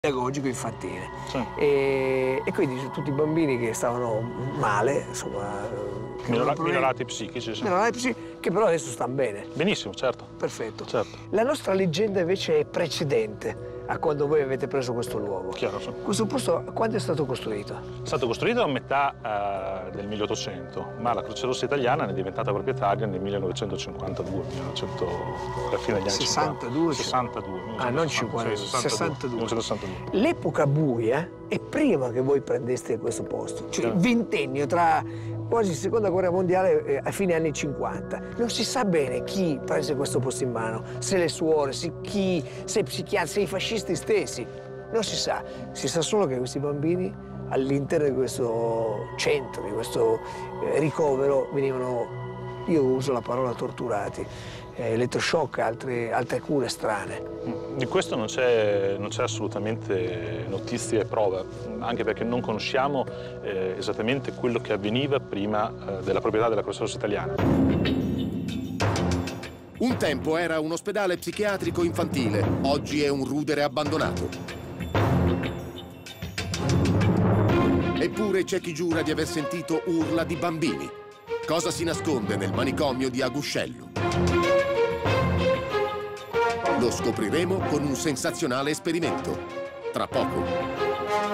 pedagogico infantile. Sì. E quindi tutti i bambini che stavano male, insomma, Minorati psichici, sì. che però adesso stanno bene. Benissimo, certo. Perfetto. Certo. La nostra leggenda invece è precedente a quando voi avete preso questo luogo. Chiaro, sì. Questo posto quando è stato costruito? È stato costruito a metà del 1800, ma la Croce Rossa italiana ne è diventata proprietaria nel 1952, alla fine degli anni 62? 62. Ah, non 50, sì, 62. 1962. L'epoca buia è prima che voi prendeste questo posto, cioè il Certo. ventennio tra quasi seconda guerra mondiale a fine anni 50. Non si sa bene chi prese questo posto in mano, se le suore, se i psichiatri, se i fascisti stessi. Non si sa. Si sa solo che questi bambini all'interno di questo centro, di questo ricovero, venivano, io uso la parola torturati, elettroshock, altre cure strane. Di questo non c'è assolutamente notizie e prove, anche perché non conosciamo esattamente quello che avveniva prima della proprietà della Croce Rossa italiana. Un tempo era un ospedale psichiatrico infantile, oggi è un rudere abbandonato. Eppure c'è chi giura di aver sentito urla di bambini. Cosa si nasconde nel manicomio di Aguscello? Lo scopriremo con un sensazionale esperimento. Tra poco.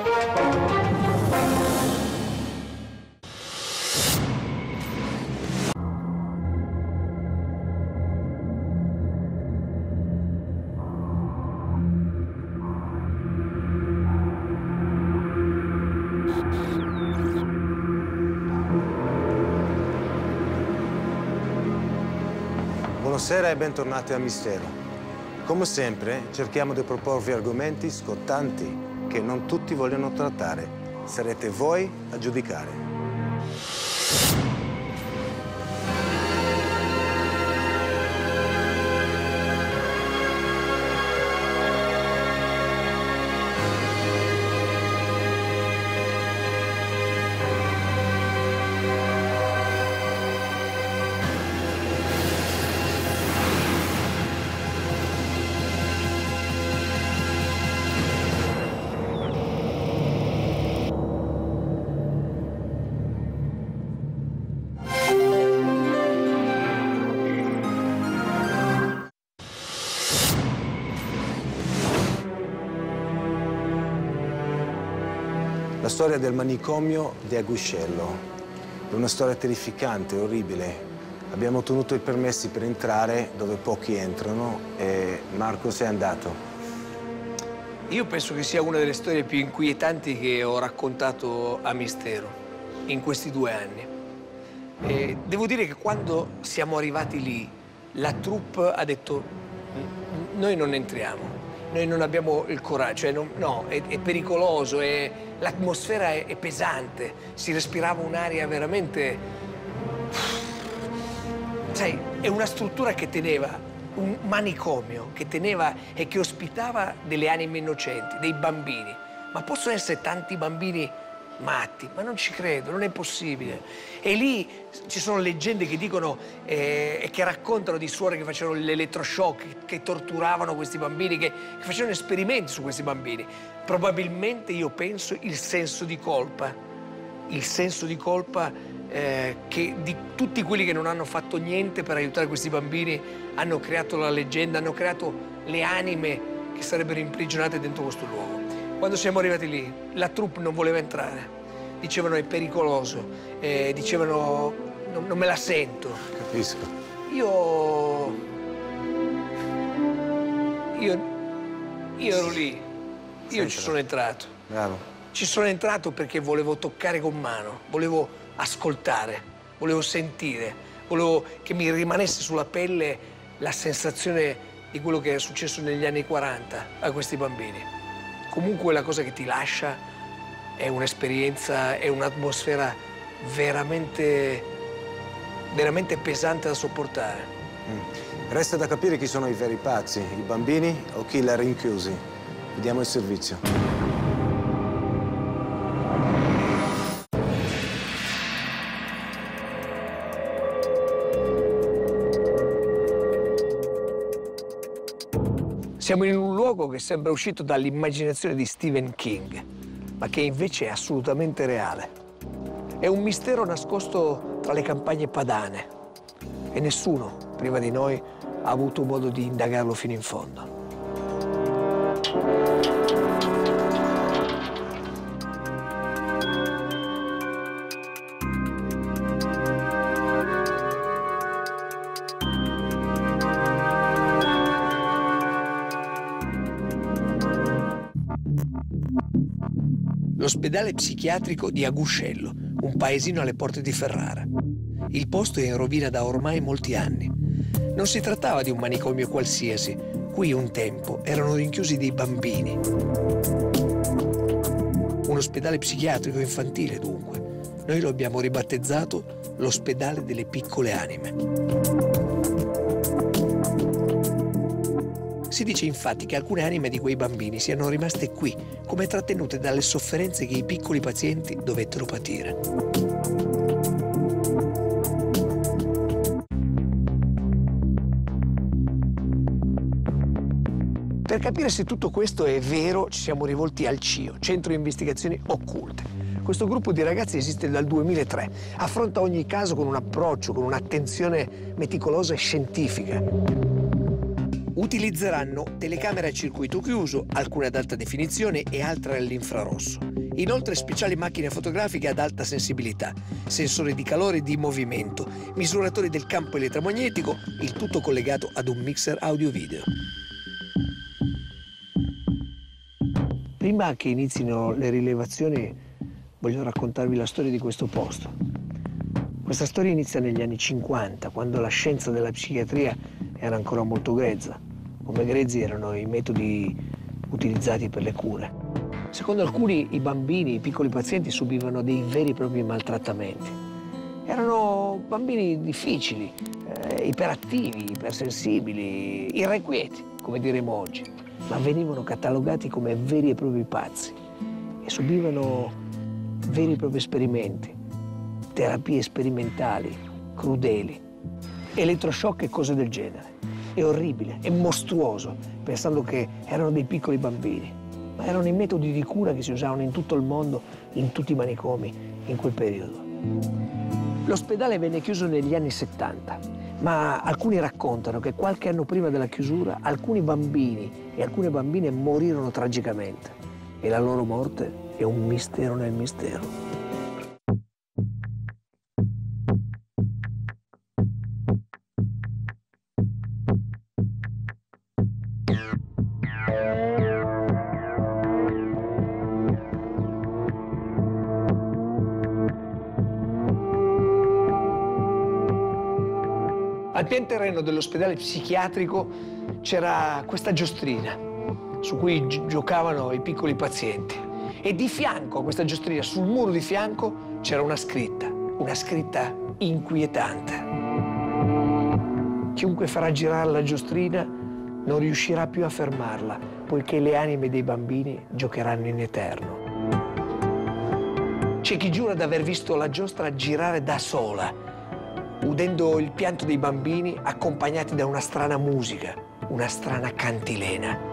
Buonasera e bentornati a Mistero. Come sempre, cerchiamo di proporvi argomenti scottanti che non tutti vogliono trattare. Sarete voi a giudicare. La storia del manicomio di Aguscello è una storia terrificante, orribile. Abbiamo ottenuto i permessi per entrare dove pochi entrano e Marco se è andato. Io penso che sia una delle storie più inquietanti che ho raccontato a Mistero in questi 2 anni. E devo dire che quando siamo arrivati lì, la troupe ha detto noi non entriamo, noi non abbiamo il coraggio, cioè no, è pericoloso, l'atmosfera è pesante, si respirava un'aria veramente... Sai, è una struttura che teneva un manicomio, che teneva e che ospitava delle anime innocenti, dei bambini. Ma possono essere tanti bambini matti? Ma non ci credo, non è possibile. E lì ci sono leggende che dicono e che raccontano di suore che facevano l'elettroshock, che torturavano questi bambini, che facevano esperimenti su questi bambini. Probabilmente, io penso, il senso di colpa che di tutti quelli che non hanno fatto niente per aiutare questi bambini hanno creato la leggenda, hanno creato le anime che sarebbero imprigionate dentro questo luogo. Quando siamo arrivati lì, la troupe non voleva entrare, dicevano è pericoloso, dicevano non me la sento. Capisco. Io ero lì, io ci sono entrato. Bravo. Ci sono entrato perché volevo toccare con mano, volevo ascoltare, volevo sentire, volevo che mi rimanesse sulla pelle la sensazione di quello che è successo negli anni 40 a questi bambini. Comunque la cosa che ti lascia è un'esperienza, è un'atmosfera veramente, veramente pesante da sopportare. Resta da capire chi sono i veri pazzi, i bambini o chi li ha rinchiusi. Vediamo il servizio. Siamo in un luogo che sembra uscito dall'immaginazione di Stephen King, ma che invece è assolutamente reale. È un mistero nascosto tra le campagne padane e nessuno, prima di noi, ha avuto modo di indagarlo fino in fondo. L'ospedale psichiatrico di Aguscello, un paesino alle porte di Ferrara. Il posto è in rovina da ormai molti anni. Non si trattava di un manicomio qualsiasi. Qui un tempo erano rinchiusi dei bambini. Un ospedale psichiatrico infantile, dunque. Noi lo abbiamo ribattezzato l'ospedale delle piccole anime. Si dice infatti che alcune anime di quei bambini siano rimaste qui, come trattenute dalle sofferenze che i piccoli pazienti dovettero patire. Per capire se tutto questo è vero, ci siamo rivolti al CIO, Centro Investigazioni Occulte. Questo gruppo di ragazzi esiste dal 2003, affronta ogni caso con un approccio, con un'attenzione meticolosa e scientifica. Utilizzeranno telecamere a circuito chiuso, alcune ad alta definizione e altre all'infrarosso. Inoltre speciali macchine fotografiche ad alta sensibilità, sensori di calore e di movimento, misuratori del campo elettromagnetico, il tutto collegato ad un mixer audio-video. Prima che inizino le rilevazioni, voglio raccontarvi la storia di questo posto. Questa storia inizia negli anni 50, quando la scienza della psichiatria era ancora molto grezza. Come grezzi erano i metodi utilizzati per le cure. Secondo alcuni i bambini, i piccoli pazienti subivano dei veri e propri maltrattamenti. Erano bambini difficili, iperattivi, ipersensibili, irrequieti, come diremo oggi, ma venivano catalogati come veri e propri pazzi e subivano veri e propri esperimenti, terapie sperimentali, crudeli, elettroshock e cose del genere. È orribile, è mostruoso, pensando che erano dei piccoli bambini, ma erano i metodi di cura che si usavano in tutto il mondo, in tutti i manicomi, in quel periodo. L'ospedale venne chiuso negli anni 70, ma alcuni raccontano che qualche anno prima della chiusura alcuni bambini e alcune bambine morirono tragicamente e la loro morte è un mistero nel mistero. Al pian terreno dell'ospedale psichiatrico c'era questa giostrina su cui giocavano i piccoli pazienti e di fianco a questa giostrina, sul muro di fianco, c'era una scritta inquietante. Chiunque farà girare la giostrina non riuscirà più a fermarla, poiché le anime dei bambini giocheranno in eterno. C'è chi giura di aver visto la giostra girare da sola, udendo il pianto dei bambini accompagnati da una strana musica, una strana cantilena.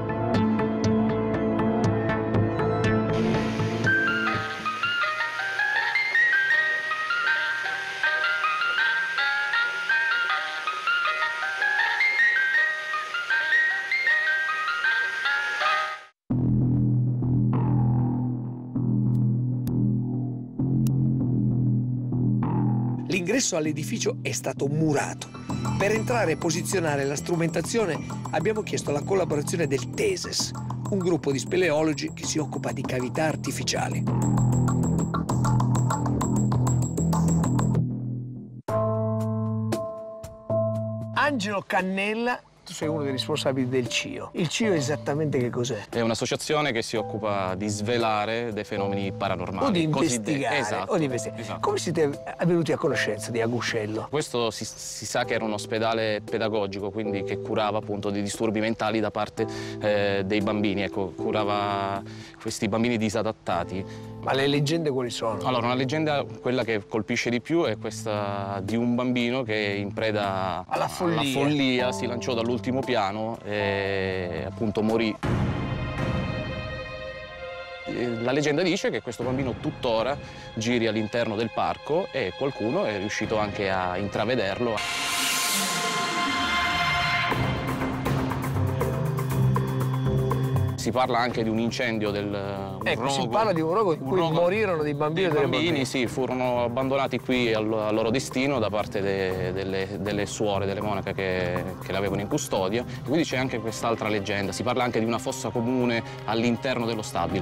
L'ingresso all'edificio è stato murato. Per entrare e posizionare la strumentazione abbiamo chiesto la collaborazione del TESES, un gruppo di speleologi che si occupa di cavità artificiali. Angelo Cannella, tu sei uno dei responsabili del CIO. Il CIO esattamente che cos'è? È un'associazione che si occupa di svelare dei fenomeni paranormali. O di investigare. Esatto, o di investigare. Esatto. Come siete venuti a conoscenza di Aguscello? Questo si sa che era un ospedale pedagogico, quindi che curava appunto dei disturbi mentali da parte dei bambini. Ecco, curava questi bambini disadattati. Ma le leggende quali sono? Allora, una leggenda, quella che colpisce di più, è questa di un bambino che in preda Alla follia si lanciò dall'ultimo piano e appunto morì. La leggenda dice che questo bambino tuttora giri all'interno del parco e qualcuno è riuscito anche a intravederlo. Si parla anche di un incendio del Ecco, si rogo. parla di un rogo in cui morirono dei bambini e delle bambine. Sì, furono abbandonati qui al loro destino da parte delle suore, delle monache che l'avevano in custodia. E quindi c'è anche quest'altra leggenda. Si parla anche di una fossa comune all'interno dello stabile.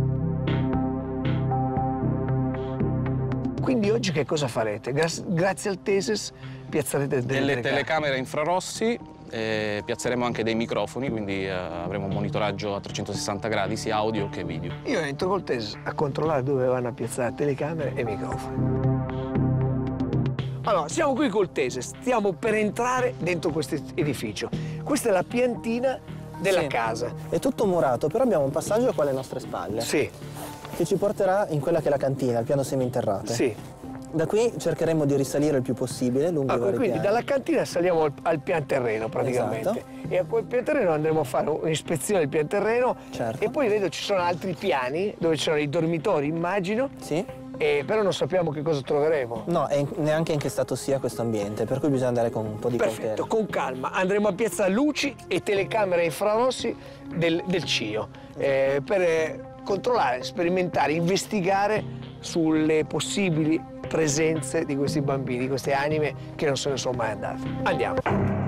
Quindi oggi che cosa farete? Grazie al TESES piazzerete Delle telecamere infrarossi. Piazzeremo anche dei microfoni, quindi avremo un monitoraggio a 360 gradi sia audio che video. Io entro col TESES a controllare dove vanno a piazzare telecamere e microfoni. Allora, siamo qui col TESES, stiamo per entrare dentro questo edificio. Questa è la piantina della casa. È tutto murato, però abbiamo un passaggio qua alle nostre spalle. Sì, Che ci porterà in quella che è la cantina, il piano seminterrato. sì. Da qui cercheremo di risalire il più possibile lungo i vari Quindi piani. dalla cantina saliamo al pian terreno praticamente. Esatto. E a quel pian terreno andremo a fare un'ispezione del pian terreno. Certo. E poi vedo ci sono altri piani dove ci sono i dormitori, immagino. Sì? Però non sappiamo che cosa troveremo. No, e neanche in che stato sia questo ambiente, per cui bisogna andare con un po' di Perfetto, cautela. con calma. Andremo a piazzare luci e telecamere infrarossi del CIO per controllare, sperimentare, investigare sulle possibili presenze di questi bambini, queste anime che non se ne sono mai andate. Andiamo.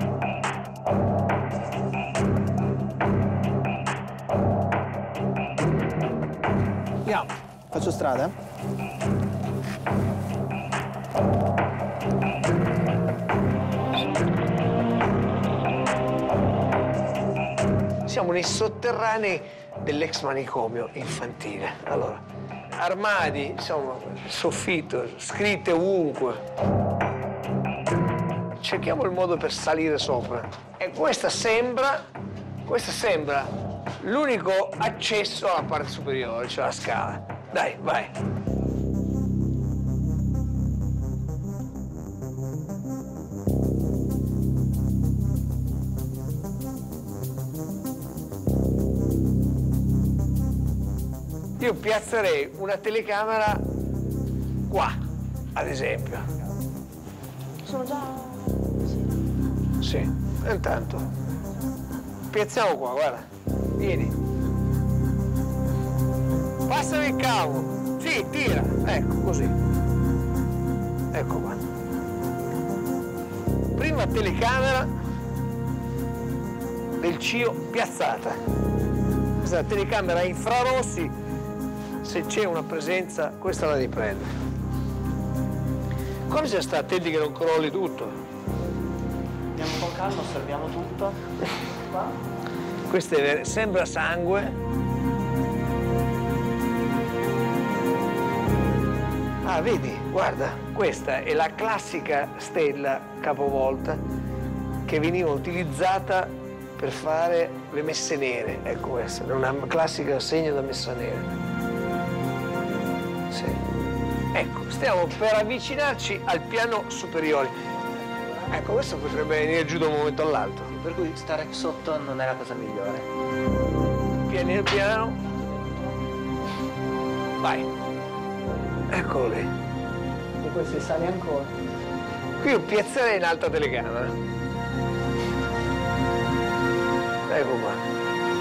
Andiamo. Faccio strada? Siamo nei sotterranei dell'ex manicomio infantile. Allora, armadi, insomma, soffitto, scritte ovunque. Cerchiamo il modo per salire sopra. E questa sembra l'unico accesso alla parte superiore, cioè la scala. Dai, vai. Io piazzerei una telecamera qua, ad esempio. Sono già... Sì, intanto. Piazziamo qua, guarda. Vieni. Passami il cavo. Sì, tira. Ecco, così. Ecco qua. Prima telecamera del CIO piazzata. Questa è la telecamera infrarossi. Se c'è una presenza, questa la riprende. Come bisogna stare attenti che non crolli tutto? Andiamo con calma, osserviamo tutto. Qua. Questo sembra sangue. Ah, vedi, guarda, questa è la classica stella capovolta che veniva utilizzata per fare le messe nere. Ecco questa, è una classica segno da messa nera. Sì. Ecco, stiamo per avvicinarci al piano superiore. Ecco, questo potrebbe venire giù da un momento all'altro. Per cui stare sotto non è la cosa migliore. Piano piano. Vai. Eccolo lì. E poi si sale ancora. Qui io piazzerei un'altra telecamera. Ecco qua.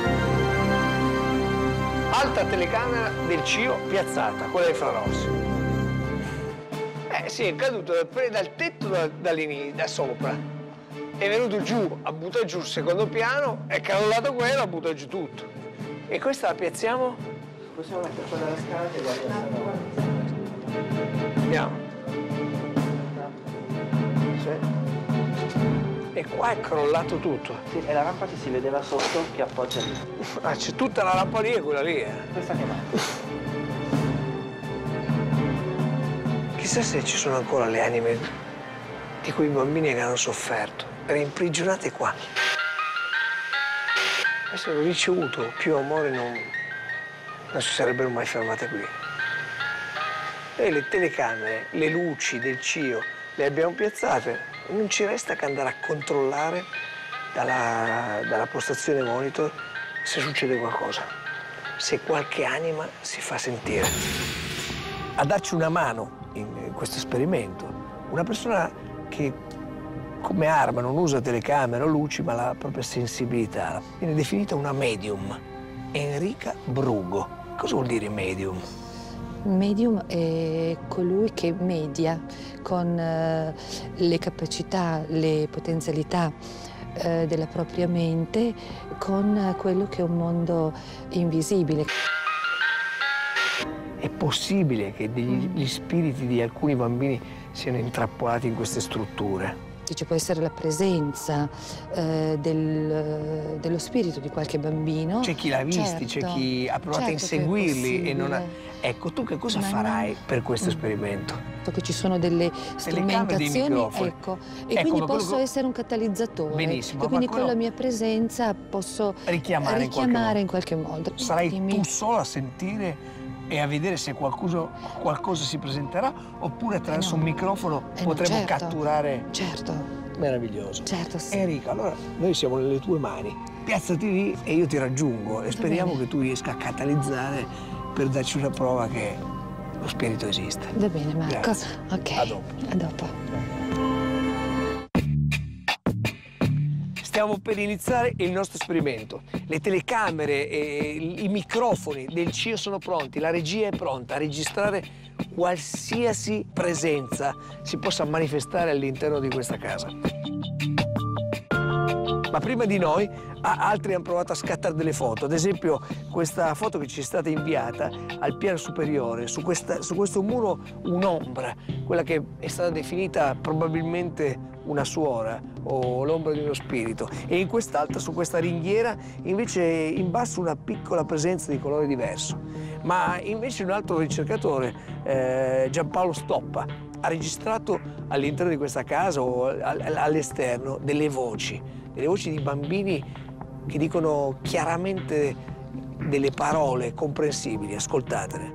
Altra telecamera del CIO piazzata, quella infrarossi. Sì, è caduto dal tetto da sopra. È venuto giù, ha buttato giù il secondo piano, è crollato quello, ha buttato giù tutto. E questa la piazziamo? Possiamo mettere quella alla scala che guarda. Andiamo. Sì. E qua è crollato tutto. Sì, è la rampa che si vedeva sotto che appoggia lì. Ah, c'è tutta la rampa lì e quella lì. Questa che va. Chissà se ci sono ancora le anime di quei bambini che hanno sofferto, imprigionate qua. Avessero ricevuto più amore non si sarebbero mai fermate qui. Noi le telecamere, le luci del CIO le abbiamo piazzate, non ci resta che andare a controllare dalla postazione monitor se succede qualcosa, se qualche anima si fa sentire. A darci una mano in questo esperimento, una persona che come arma non usa telecamere o luci, ma la propria sensibilità. Viene definita una medium, Enrica Brugo. Cosa vuol dire medium? Medium è colui che media con le capacità, le potenzialità della propria mente con quello che è un mondo invisibile. È possibile che gli spiriti di alcuni bambini siano intrappolati in queste strutture? Ci può essere la presenza dello spirito di qualche bambino. C'è chi l'ha visti, certo, c'è chi ha provato a inseguirli e non ha... Ecco, tu che cosa farai per questo esperimento? Che ci sono delle strumentazioni, ecco, e quindi posso essere un catalizzatore. Benissimo. E quindi con la mia presenza posso richiamare in qualche modo. Sarai tu solo a sentire e a vedere se qualcosa si presenterà, oppure attraverso un microfono potremo catturare... Certo. Meraviglioso. Certo, sì. Enrica, allora noi siamo nelle tue mani. Piazzati lì e io ti raggiungo e speriamo che tu riesca a catalizzare per darci una prova che lo spirito esiste. Va bene, Marco. Grazie. Ok. A dopo. A dopo. Stiamo per iniziare il nostro esperimento. Le telecamere e i microfoni del CIO sono pronti, la regia è pronta a registrare qualsiasi presenza si possa manifestare all'interno di questa casa. Ma prima di noi altri hanno provato a scattare delle foto. Ad esempio questa foto che ci è stata inviata al piano superiore, su questo muro un'ombra, quella che è stata definita probabilmente una suora o l'ombra di uno spirito, e in quest'altra, su questa ringhiera, invece in basso una piccola presenza di colore diverso. Ma invece un altro ricercatore, Giampaolo Stoppa, ha registrato all'interno di questa casa o all'esterno delle voci di bambini che dicono chiaramente delle parole comprensibili. Ascoltatele.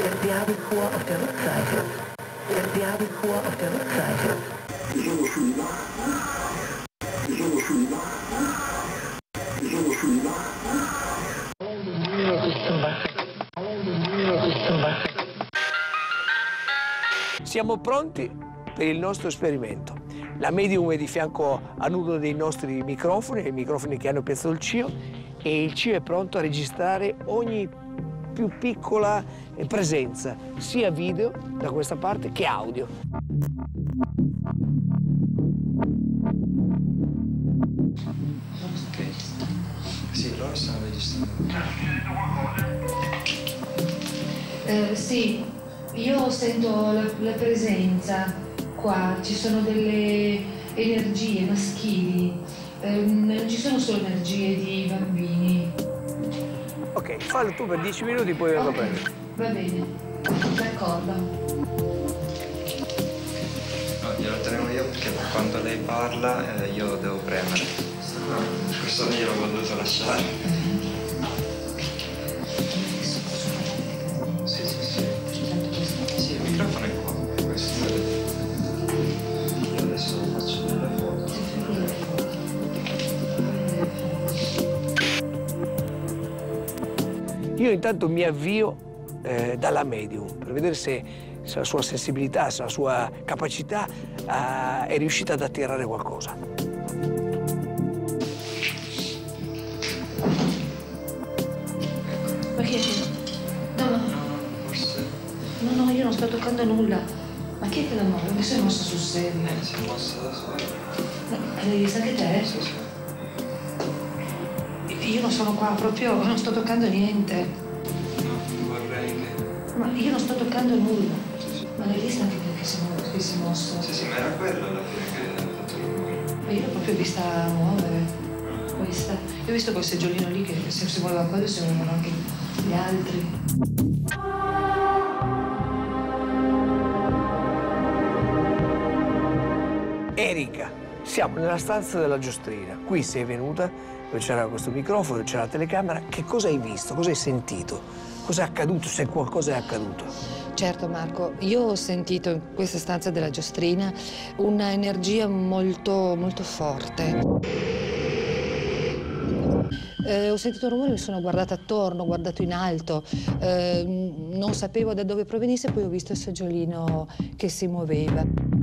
Siamo pronti per il nostro esperimento. La medium è di fianco a uno dei nostri microfoni, i microfoni che hanno piazzato il CIO, e il CIO è pronto a registrare ogni più piccola presenza, sia video da questa parte che audio. Sì, loro stanno registrando. Sì, io sento la presenza. Qua ci sono delle energie maschili, non ci sono solo energie di bambini. Ok, fallo tu per 10 minuti, poi vengo a prendere. Va bene, d'accordo. No, glielo tengo io perché quando lei parla io lo devo premere. Questo glielo ho dovuto lasciare. Sì, il microfono è qua. Questo io adesso faccio delle foto. Io intanto mi avvio dalla medium per vedere se la sua sensibilità, se la sua capacità è riuscita ad attirare qualcosa. Ma che è? No, forse. No, io non sto toccando nulla. Ma chi è che la muove? Mi sei mossa sul serio? Si è mossa da sola. L'hai vista anche te? Sì, sì. Io non sono qua proprio, non sto toccando niente. No, vorrei che... Ma io non sto toccando nulla. Sì, sì. Ma l'hai vista anche te che si è mosso? Sì, ma era quello alla fine che ha fatto rumore. Ma io l'ho proprio vista muovere. Questa. Io ho visto quel seggiolino lì che se si muoveva quello si muovevano anche gli altri. Erika, siamo nella stanza della giostrina. Qui sei venuta, dove c'era questo microfono, c'era la telecamera. Che cosa hai visto? Cosa hai sentito? Cosa è accaduto, se qualcosa è accaduto? Certo Marco, io ho sentito in questa stanza della giostrina una energia molto, molto forte. Ho sentito un rumore, mi sono guardata attorno, ho guardato in alto, non sapevo da dove provenisse, poi ho visto il seggiolino che si muoveva.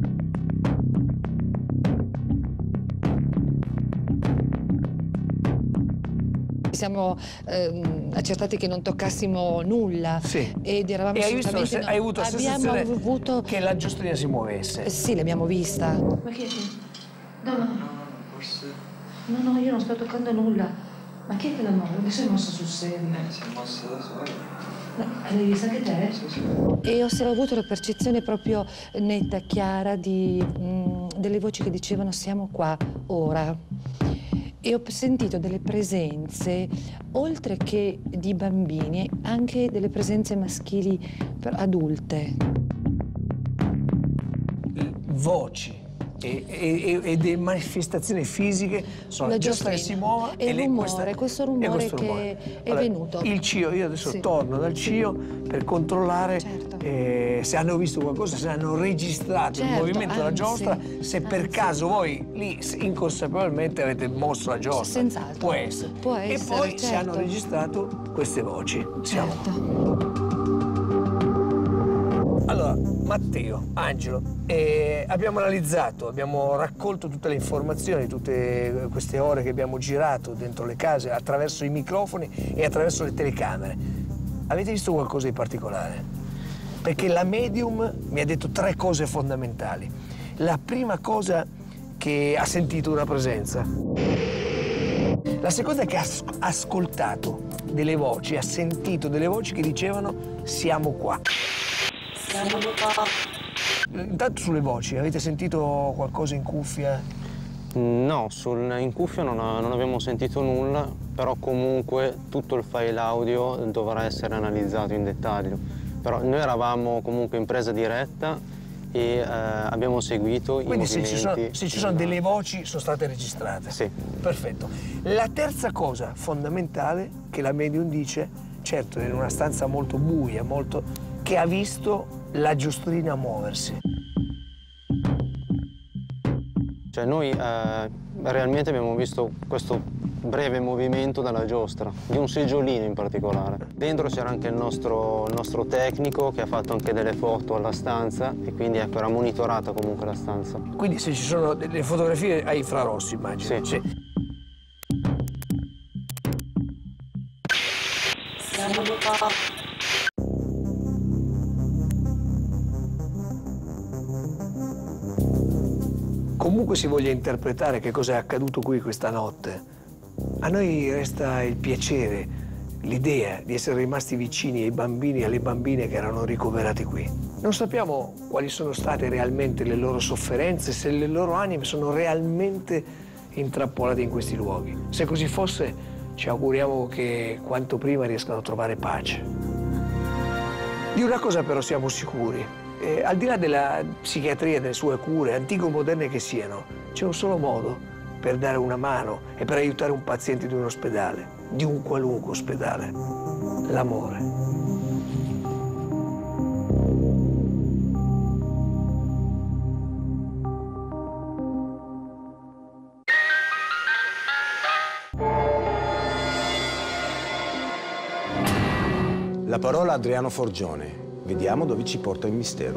Siamo accertati che non toccassimo nulla, sì. Ed eravamo assolutamente... Hai avuto la sensazione avuto... che la giostrina si muovesse? Sì, l'abbiamo vista. Ma che è? No, Forse... no, io non sto toccando nulla. Ma chi è che la muove? Mi sei mossa sul serio? Si è mossa da sola. L'hai vista anche te? Sì. E ho avuto la percezione proprio netta, chiara, delle voci che dicevano siamo qua, ora. E ho sentito delle presenze, oltre che di bambini, anche delle presenze maschili adulte. Voci e delle manifestazioni fisiche sono la giostra che si muove e questo rumore che è venuto. Il CIO, io adesso sì. torno dal CIO per controllare se hanno visto qualcosa, se hanno registrato il movimento della giostra, se per caso voi lì inconsapevolmente avete mosso la giostra. Senz'altro. Può essere. E poi se hanno registrato queste voci. Allora, Matteo, Angelo, abbiamo analizzato, abbiamo raccolto tutte le informazioni, tutte queste ore che abbiamo girato dentro le case attraverso i microfoni e attraverso le telecamere. Avete visto qualcosa di particolare? Perché la medium mi ha detto 3 cose fondamentali. La prima cosa, che ha sentito una presenza. La seconda è che ha ascoltato delle voci, ha sentito delle voci che dicevano siamo qua. Intanto sulle voci, avete sentito qualcosa in cuffia? No, in cuffia non abbiamo sentito nulla, però comunque tutto il file audio dovrà essere analizzato in dettaglio. Però noi eravamo comunque in presa diretta e abbiamo seguito i movimenti. Quindi se ci sono delle voci sono state registrate? Sì. Perfetto. La terza cosa fondamentale che la medium dice, certo in una stanza molto buia, che ha visto la giostrina muoversi. Cioè noi realmente abbiamo visto questo breve movimento dalla giostra, di un seggiolino in particolare. Dentro c'era anche il nostro tecnico che ha fatto anche delle foto alla stanza e quindi ecco, era monitorata comunque la stanza. Quindi se ci sono delle fotografie a infrarossi, immagino. Sì. Comunque si voglia interpretare che cosa è accaduto qui questa notte, a noi resta il piacere, l'idea di essere rimasti vicini ai bambini e alle bambine che erano ricoverati qui. Non sappiamo quali sono state realmente le loro sofferenze, se le loro anime sono realmente intrappolate in questi luoghi. Se così fosse, ci auguriamo che quanto prima riescano a trovare pace. Di una cosa però siamo sicuri. Al di là della psichiatria e delle sue cure, antiche o moderne che siano, c'è un solo modo per dare una mano e per aiutare un paziente di un ospedale, di un qualunque ospedale: l'amore. La parola Adriano Forgione. Vediamo dove ci porta il mistero.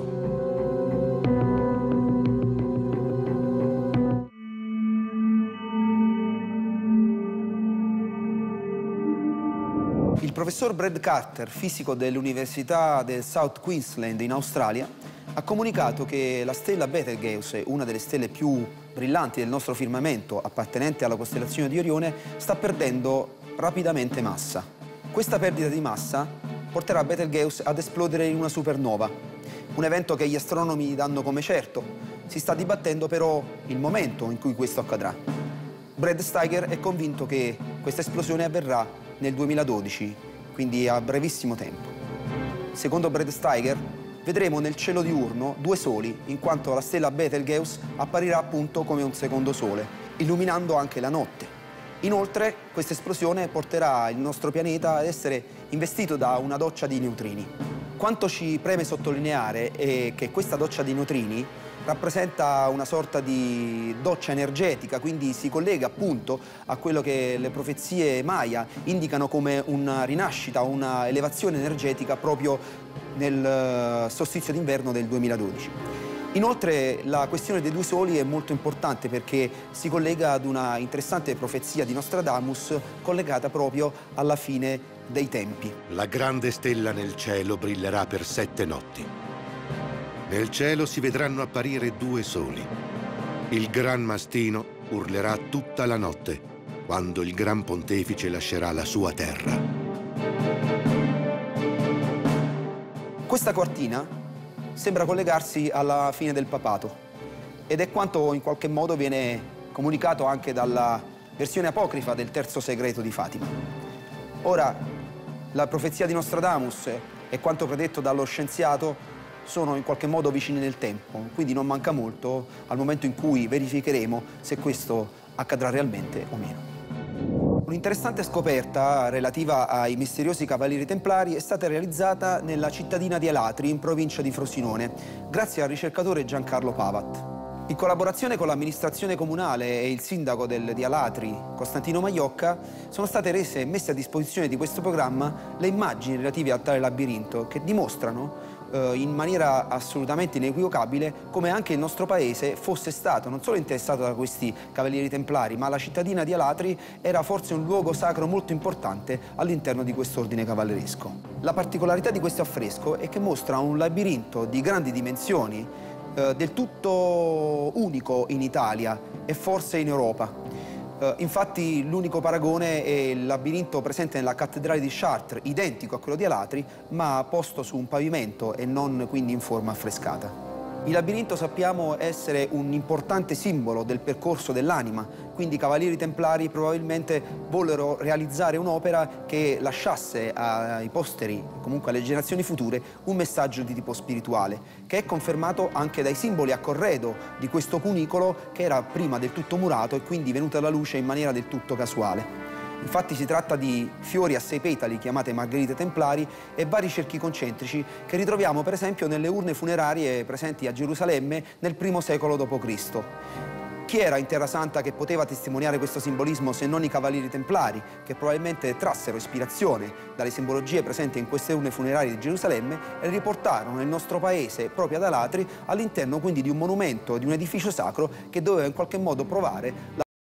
Il professor Brad Carter, fisico dell'Università del South Queensland in Australia, ha comunicato che la stella Betelgeuse, una delle stelle più brillanti del nostro firmamento, appartenente alla costellazione di Orione, sta perdendo rapidamente massa. Questa perdita di massa porterà Betelgeuse ad esplodere in una supernova, un evento che gli astronomi danno come certo. Si sta dibattendo però il momento in cui questo accadrà. Brad Steiger è convinto che questa esplosione avverrà nel 2012, quindi a brevissimo tempo. Secondo Brad Steiger, vedremo nel cielo diurno 2 soli, in quanto la stella Betelgeuse apparirà appunto come un secondo sole, illuminando anche la notte. Inoltre, questa esplosione porterà il nostro pianeta ad essere investito da una doccia di neutrini. Quanto ci preme sottolineare è che questa doccia di neutrini rappresenta una sorta di doccia energetica, quindi si collega appunto a quello che le profezie Maya indicano come una rinascita, una elevazione energetica proprio nel solstizio d'inverno del 2012. Inoltre la questione dei due soli è molto importante perché si collega ad una interessante profezia di Nostradamus collegata proprio alla fine dei tempi. La grande stella nel cielo brillerà per 7 notti. Nel cielo si vedranno apparire 2 soli. Il gran mastino urlerà tutta la notte, quando il gran pontefice lascerà la sua terra. Questa quartina sembra collegarsi alla fine del papato ed è quanto in qualche modo viene comunicato anche dalla versione apocrifa del terzo segreto di Fatima. Ora, la profezia di Nostradamus e quanto predetto dallo scienziato sono in qualche modo vicini nel tempo, quindi non manca molto al momento in cui verificheremo se questo accadrà realmente o meno. Un'interessante scoperta relativa ai misteriosi Cavalieri Templari è stata realizzata nella cittadina di Alatri, in provincia di Frosinone, grazie al ricercatore Giancarlo Pavat. In collaborazione con l'amministrazione comunale e il sindaco di Alatri, Costantino Maiocca, sono state rese e messe a disposizione di questo programma le immagini relative a tale labirinto che dimostrano in maniera assolutamente inequivocabile come anche il nostro paese fosse stato non solo interessato da questi Cavalieri Templari, ma la cittadina di Alatri era forse un luogo sacro molto importante all'interno di quest'ordine cavalleresco. La particolarità di questo affresco è che mostra un labirinto di grandi dimensioni, del tutto unico in Italia e forse in Europa. Infatti l'unico paragone è il labirinto presente nella cattedrale di Chartres, identico a quello di Alatri, ma posto su un pavimento e non quindi in forma affrescata. Il labirinto sappiamo essere un importante simbolo del percorso dell'anima, quindi i Cavalieri Templari probabilmente vollero realizzare un'opera che lasciasse ai posteri, comunque alle generazioni future, un messaggio di tipo spirituale, che è confermato anche dai simboli a corredo di questo cunicolo che era prima del tutto murato e quindi venuto alla luce in maniera del tutto casuale. Infatti si tratta di fiori a 6 petali chiamate margherite templari e vari cerchi concentrici che ritroviamo per esempio nelle urne funerarie presenti a Gerusalemme nel I secolo d.C. Chi era in Terra Santa che poteva testimoniare questo simbolismo se non i Cavalieri Templari, che probabilmente trassero ispirazione dalle simbologie presenti in queste urne funerarie di Gerusalemme e riportarono nel nostro paese, proprio ad Alatri, all'interno quindi di un monumento, di un edificio sacro che doveva in qualche modo provare la